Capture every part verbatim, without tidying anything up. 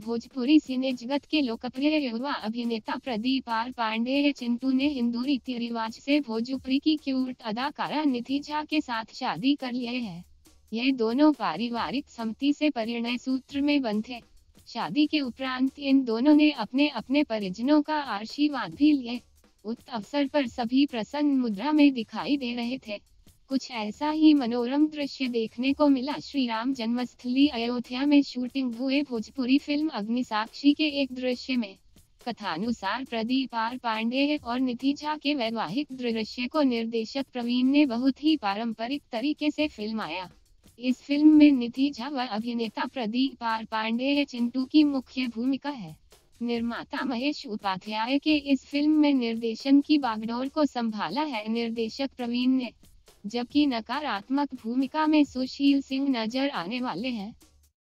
भोजपुरी सिने जगत के लोकप्रिय युवा अभिनेता प्रदीप आर पांडेय चिंटू ने हिंदू रीति रिवाज से भोजपुरी की क्यूट अदाकारा निधि झा के साथ शादी कर लिए है। ये दोनों पारिवारिक सम्मति से परिणय सूत्र में बंधे। शादी के उपरांत इन दोनों ने अपने अपने परिजनों का आशीर्वाद भी लिए। उक्त अवसर पर सभी प्रसन्न मुद्रा में दिखाई दे रहे थे। कुछ ऐसा ही मनोरम दृश्य देखने को मिला श्री राम जन्मस्थली अयोध्या में शूटिंग हुए भोजपुरी फिल्म अग्निसाक्षी के एक दृश्य में। कथानुसार प्रदीप आर पांडेय और निधि झा के वैवाहिक दृश्य को निर्देशक प्रवीण ने बहुत ही पारंपरिक तरीके से फिल्माया। इस फिल्म में निधि झा व अभिनेता प्रदीप आर पांडेय चिंटू की मुख्य भूमिका है। निर्माता महेश उपाध्याय के इस फिल्म में निर्देशन की बागडोर को संभाला है निर्देशक प्रवीण ने, जबकि नकारात्मक भूमिका में सुशील सिंह नजर आने वाले हैं।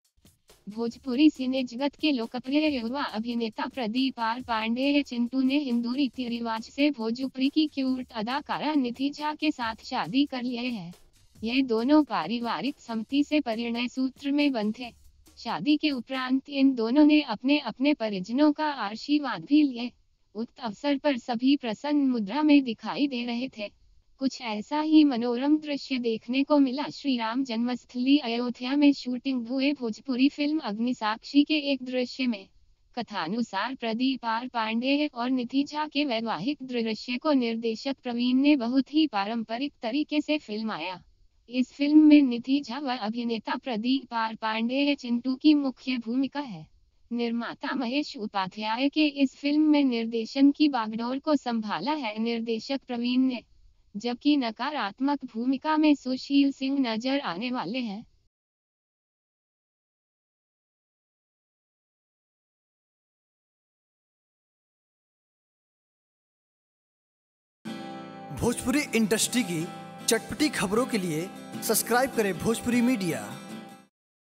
भोजपुरी सिने जगत के लोकप्रिय युवा अभिनेता प्रदीप आर पांडेय चिंटू ने हिंदू रीति रिवाज से भोजपुरी की क्यूट अदाकारा निधि झा के साथ शादी कर लिए है। ये दोनों पारिवारिक सम्मति से परिणय सूत्र में बंधे। शादी के उपरांत इन दोनों ने अपने अपने परिजनों का आशीर्वाद भी लिए। उक्त अवसर पर सभी प्रसन्न मुद्रा में दिखाई दे रहे थे। कुछ ऐसा ही मनोरम दृश्य देखने को मिला श्री राम जन्मस्थली अयोध्या में शूटिंग हुए भोजपुरी फिल्म अग्निसाक्षी के एक दृश्य में। कथानुसार प्रदीप आर पांडेय और निधि झा के वैवाहिक दृश्य को निर्देशक प्रवीण ने बहुत ही पारंपरिक तरीके से फिल्माया। इस फिल्म में निधि झा व अभिनेता प्रदीप आर पांडेय चिंटू की मुख्य भूमिका है। निर्माता महेश उपाध्याय के इस फिल्म में निर्देशन की बागडोर को संभाला है निर्देशक प्रवीण ने, जबकि नकारात्मक भूमिका में सुशील सिंह नजर आने वाले हैं। भोजपुरी इंडस्ट्री की चटपटी खबरों के लिए सब्सक्राइब करें भोजपुरी मीडिया।